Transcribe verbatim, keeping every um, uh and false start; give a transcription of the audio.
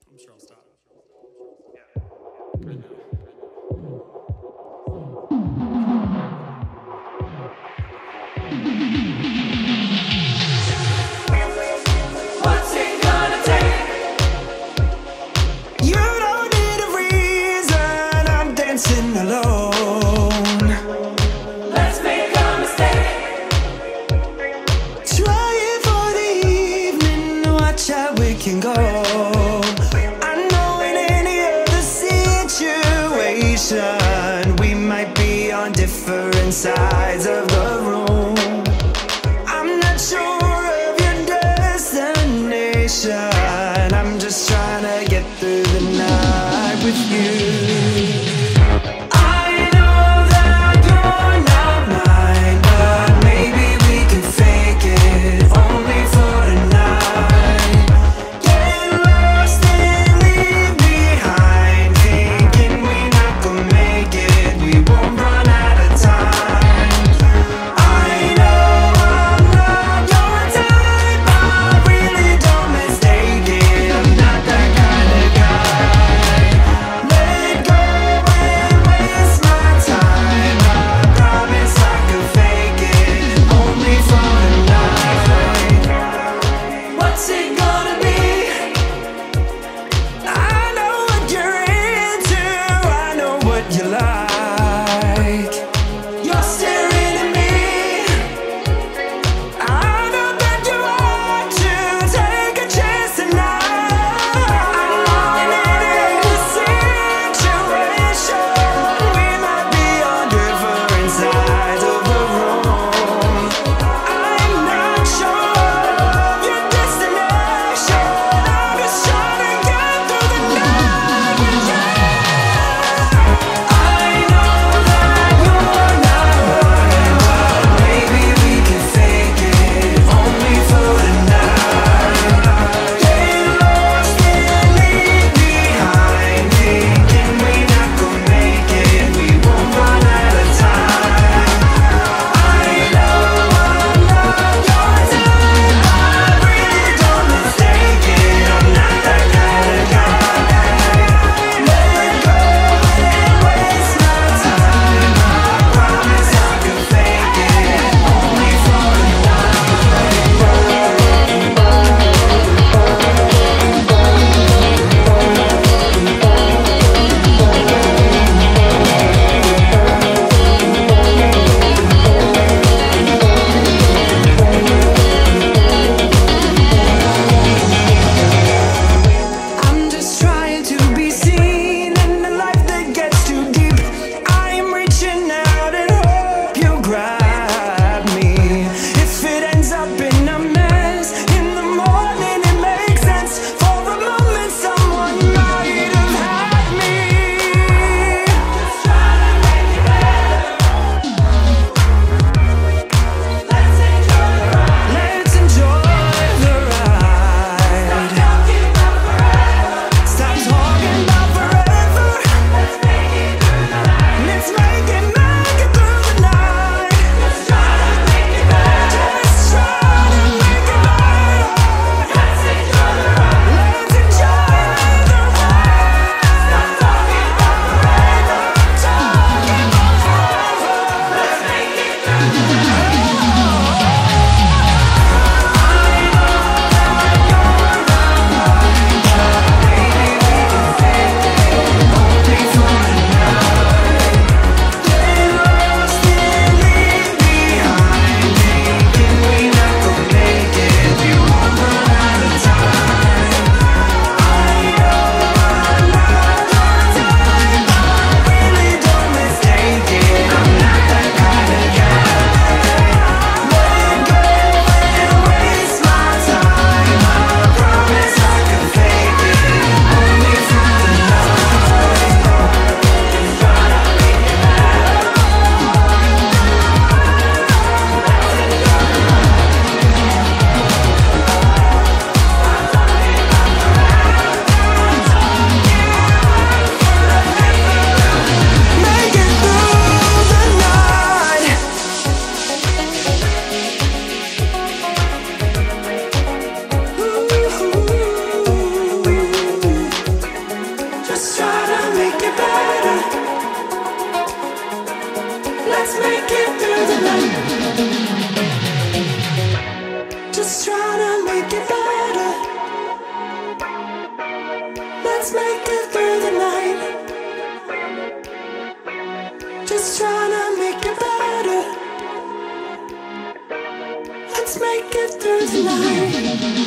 I'm sure I'll start. What's it gonna take? You don't need a reason, I'm dancing alone. Let's make a mistake. Try it for the evening, watch how we can go. I know in any other situation we might be on different sides of the room. I'm not sure of your destination, I'm just trying to get through the night with you. I know that you're not mine, but maybe we can fake it, only for tonight. Get lost and leave behind, thinking we're not gonna make it, we won't run out of time. I know I'm not your type, I really don't mistake it, I'm not that kind of guy. just trying to make it better. Let's make it through the night. Just trying to make it better. Let's make it through the night.